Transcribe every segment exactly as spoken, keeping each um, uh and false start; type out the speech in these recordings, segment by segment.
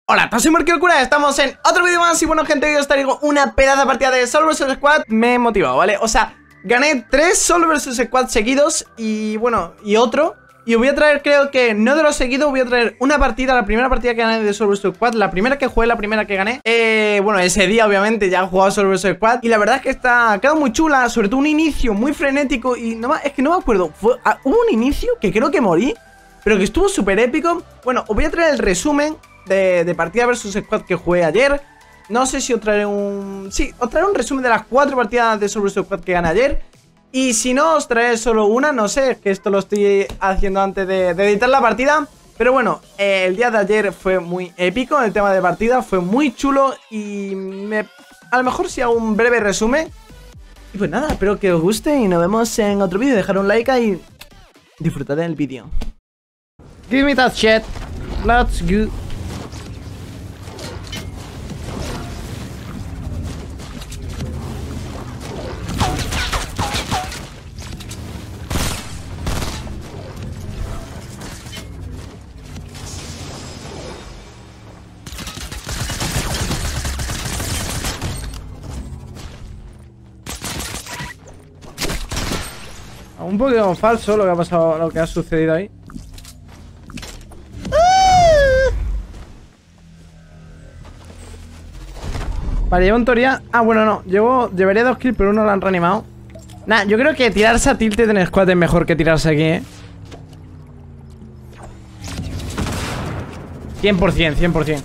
Hola, soy Marquilocura, estamos en otro vídeo más. Y bueno, gente, hoy os traigo una pedazo de partida de Solo versus. Squad. Me he motivado, ¿vale? O sea, gané tres Solo versus. Squad seguidos. Y bueno, y otro. Y os voy a traer, creo que no de los seguidos, voy a traer una partida, la primera partida que gané de Solo versus. Squad. La primera que jugué, la primera que gané. Eh, bueno, ese día obviamente ya he jugado Solo versus. Squad. Y la verdad es que está, ha quedado muy chula. Sobre todo un inicio muy frenético. Y no, es que no me acuerdo, fue, ah, hubo un inicio que creo que morí, pero que estuvo súper épico. Bueno, os voy a traer el resumen De, de partida versus. Squad que jugué ayer. No sé si os traeré un... Sí, os traeré un resumen de las cuatro partidas de Solo versus. Squad que gané ayer. Y si no, os traeré solo una. No sé, que esto lo estoy haciendo antes de, de editar la partida. Pero bueno, eh, el día de ayer fue muy épico. El tema de partida fue muy chulo. Y me... a lo mejor si hago un breve resumen. Y pues nada, espero que os guste. Y nos vemos en otro vídeo. Dejar un like y disfrutad del vídeo. Give me that shit. Let's go. Un poquito falso lo que ha pasado, lo que ha sucedido ahí. Vale, llevo en teoría... Ah, bueno, no, llevo... Llevaría dos kills, pero uno lo han reanimado. Nah, yo creo que tirarse a tilted en squad es mejor que tirarse aquí, eh cien por cien, cien por cien.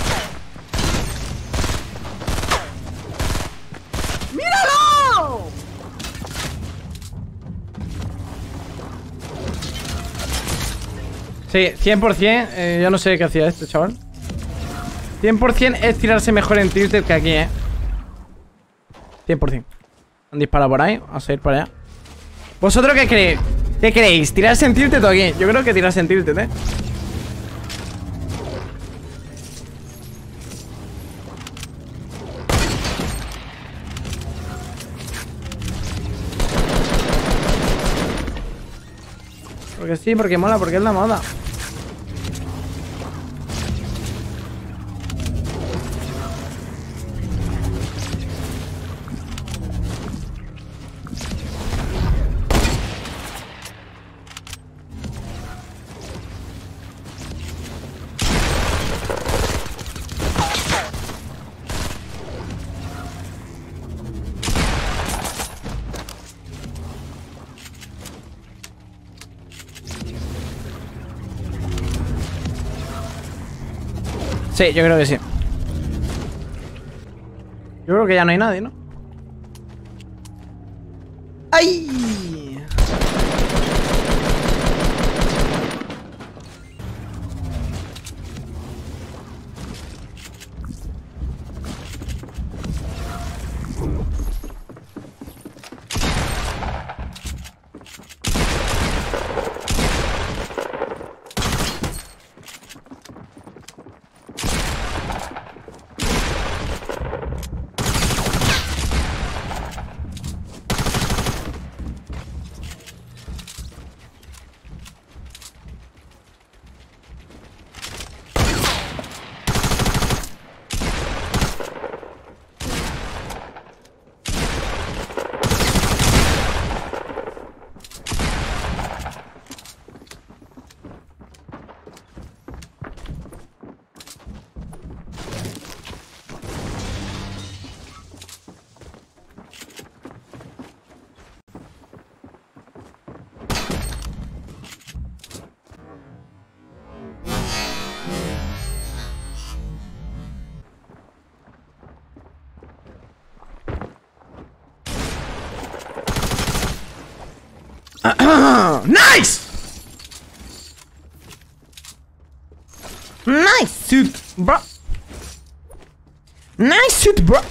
Sí, cien por cien, eh, yo no sé qué hacía este chaval. cien por cien es tirarse mejor en tilted que aquí, eh cien por cien. Han disparado por ahí, vamos a ir para allá. ¿Vosotros qué creéis? ¿Qué creéis? ¿Tirarse en tilted o aquí? Yo creo que tirarse en tilted, eh Porque sí, porque mola, porque es la moda. Sí, yo creo que sí. Yo creo que ya no hay nadie, ¿no? ¡Ay! Nice! Nice suit, bro. Nice suit, bro.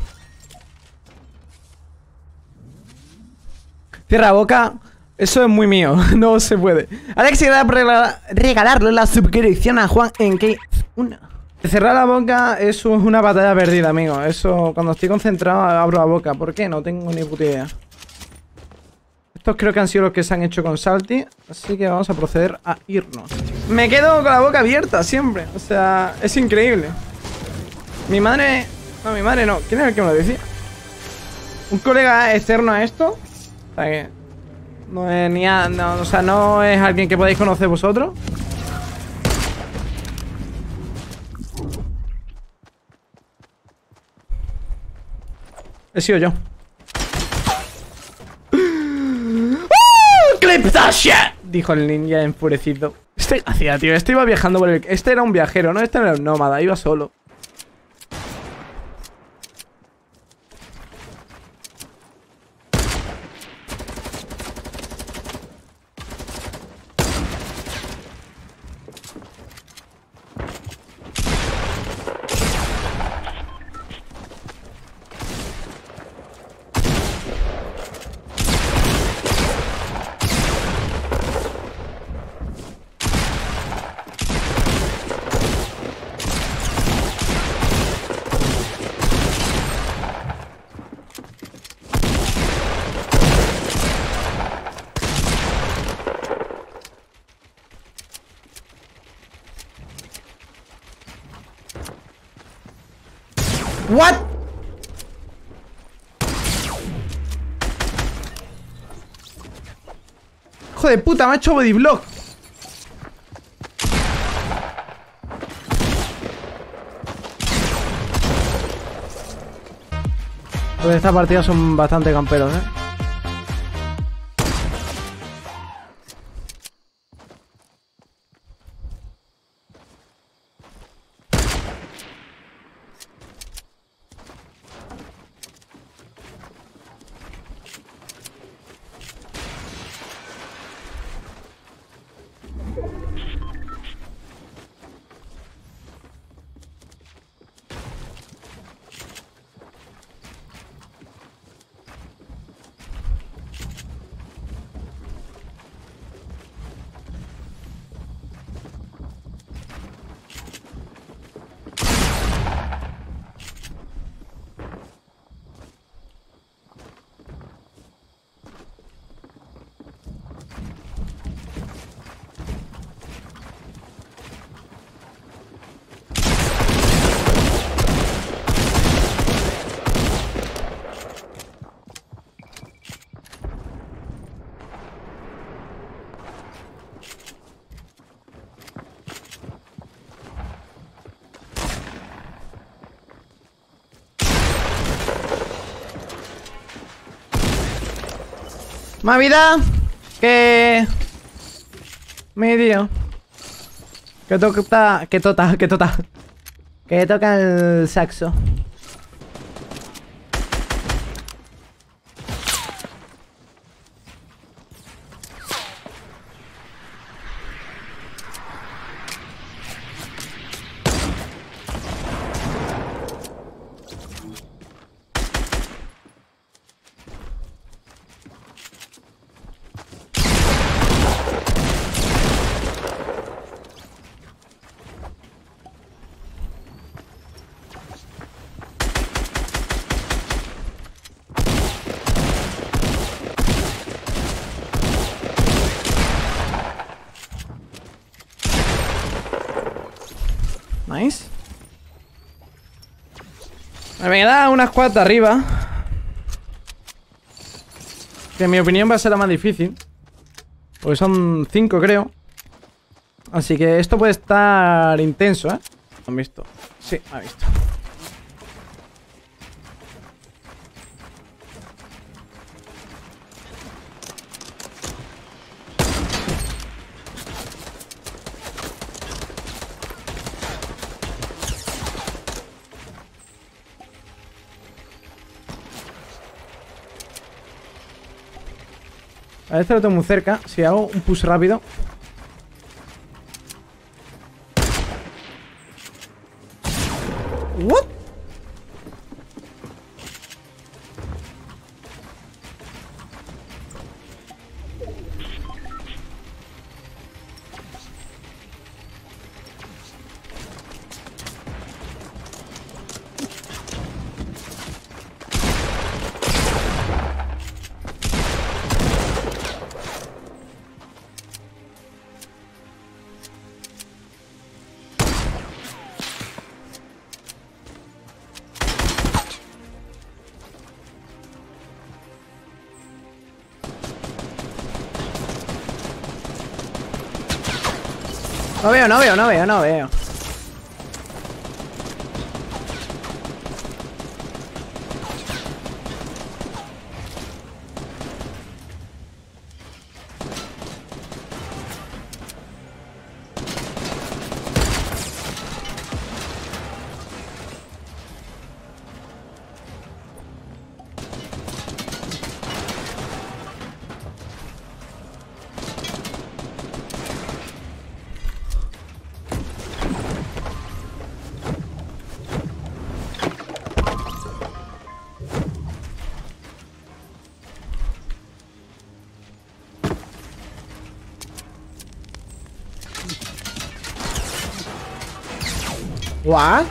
Cierra la boca. Eso es muy mío. No se puede. Alex, gracias por regalar, regalarle la suscripción a Juan en que una. Cerrar la boca, eso es una batalla perdida, amigo. Eso, cuando estoy concentrado, abro la boca. ¿Por qué? No tengo ni puta idea. Estos creo que han sido los que se han hecho con Salty, así que vamos a proceder a irnos. Me quedo con la boca abierta siempre. O sea, es increíble. Mi madre... No, mi madre no. ¿Quién es el que me lo decía? Un colega externo a esto. O sea que... No es ni a... No, o sea, no es alguien que podáis conocer vosotros. He sido yo. ¡Oh! ¡Clip that shit! Dijo el ninja enfurecido. Este, hacía, tío, este iba viajando por el... Este era un viajero, ¿no? Este era un nómada, iba solo. What? Hijo de puta, me ha hecho bodyblock. Pues esta partida son bastante camperos, eh. Más vida que... Mi tío. Que toca... Que tota, que tota. Que toca el saxo. Nice. Me queda una squad de arriba, que en mi opinión va a ser la más difícil, porque son cinco, creo. Así que esto puede estar intenso, ¿eh? ¿Me han visto? Sí, me ha visto. A este lo tengo muy cerca. Si hago un push rápido. ¿What? No veo, no veo, no veo, no veo. What?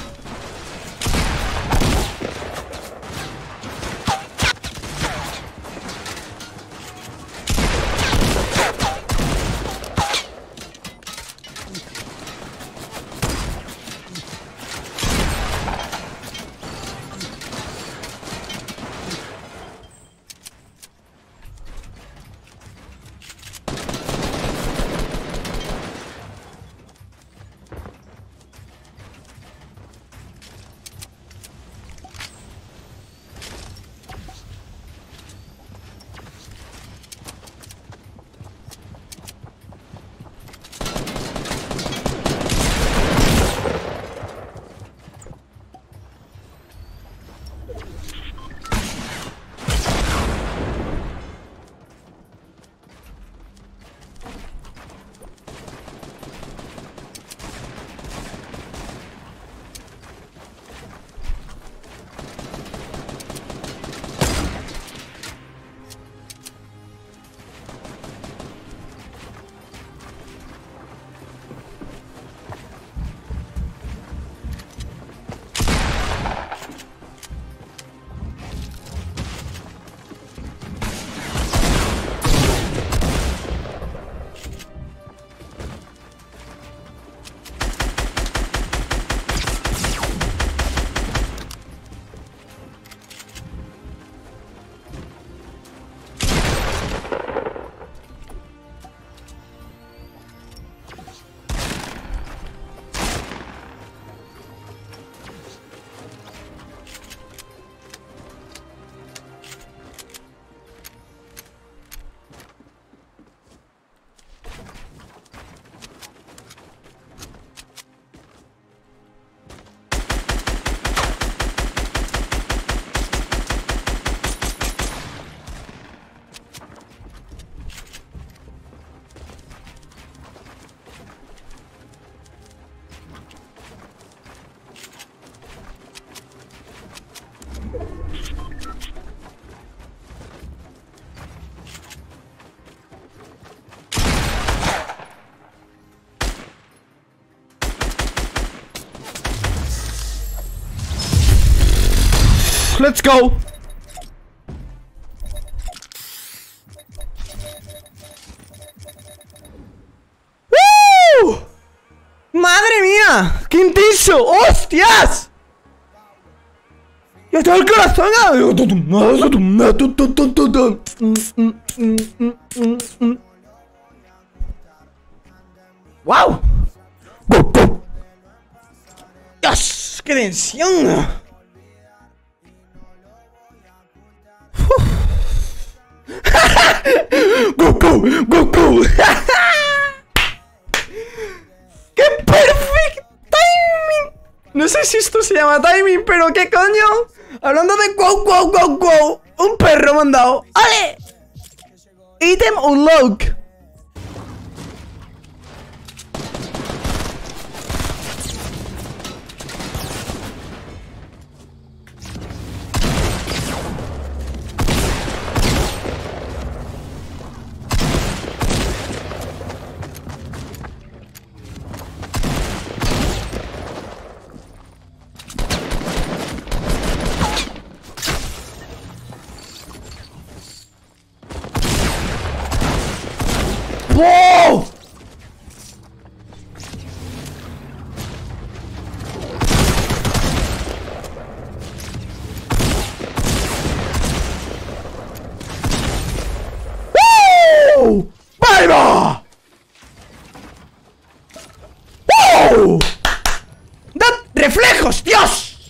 Let's go. ¡Uh! ¡Madre mía! ¡Qué intenso! ¡Hostias! ¡Ya está el corazón! ¡Wow! ¡Dios! ¡Qué tensión! ¡Goku! ¡Goku! ¡Qué perfect timing! No sé si esto se llama timing, pero ¿qué coño? Hablando de wow, wow, wow, wow. Un perro me han dado. ¡Ale! Item unlock. ¡Reflejos, Dios!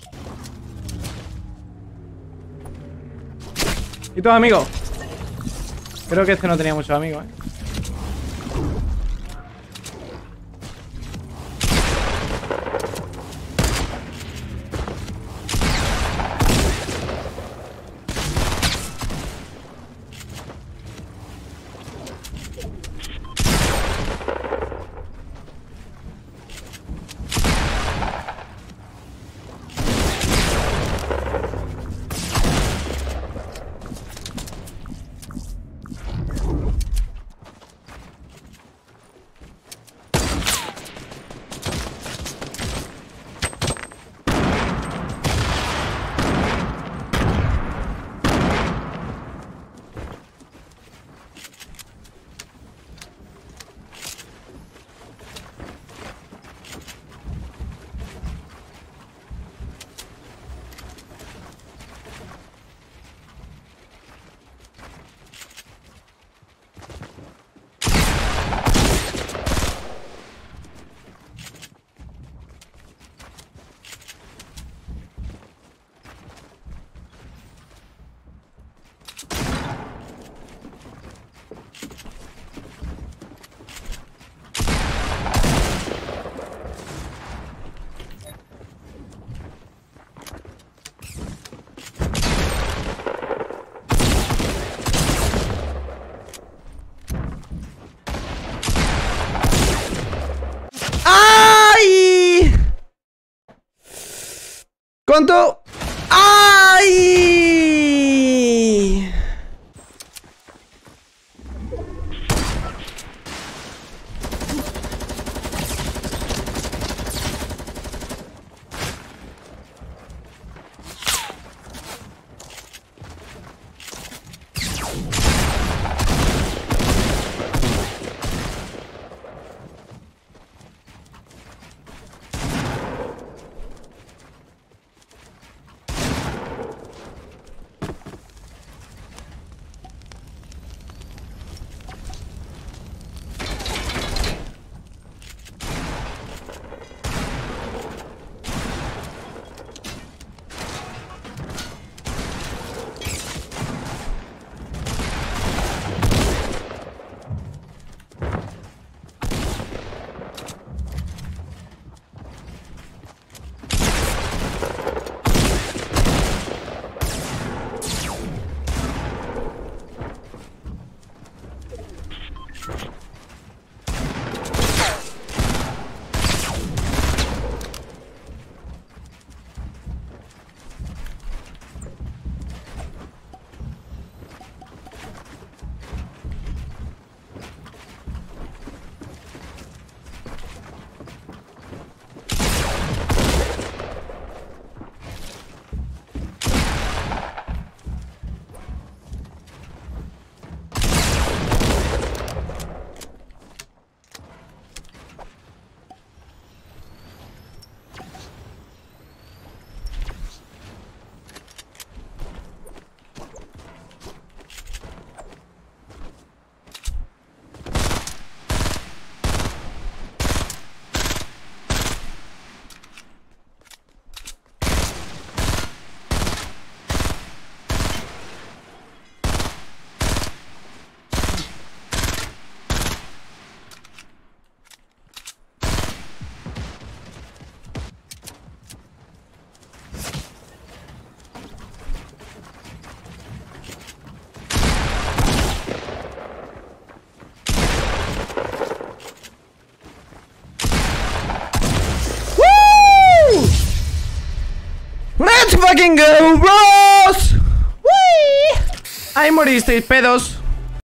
¿Y tu amigo? Creo que este no tenía muchos amigos, ¿eh? ¿Cuánto? ¡Ay! Let's fucking go, bros. Whee! Ahí moristeis, pedos.